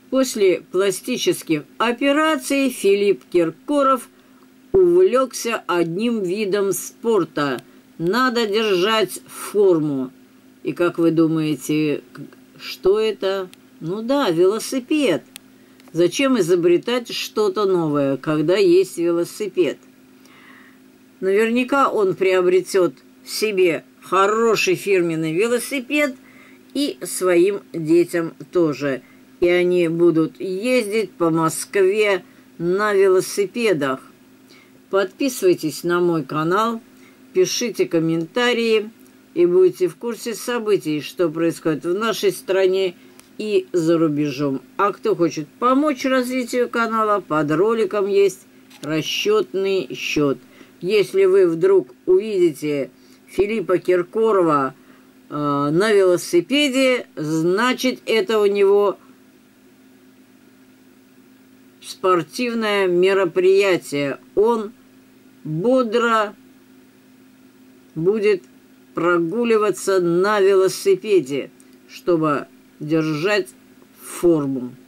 После пластических операций Филипп Киркоров увлекся одним видом спорта. Надо держать форму. И как вы думаете, что это? Ну да, велосипед. Зачем изобретать что-то новое, когда есть велосипед? Наверняка он приобретет себе хороший фирменный велосипед и своим детям тоже. И они будут ездить по Москве на велосипедах. Подписывайтесь на мой канал, пишите комментарии и будете в курсе событий, что происходит в нашей стране и за рубежом. А кто хочет помочь развитию канала, под роликом есть расчетный счет. Если вы вдруг увидите Филиппа Киркорова на велосипеде, значит, это у него спортивное мероприятие. Он бодро будет прогуливаться на велосипеде, чтобы держать форму.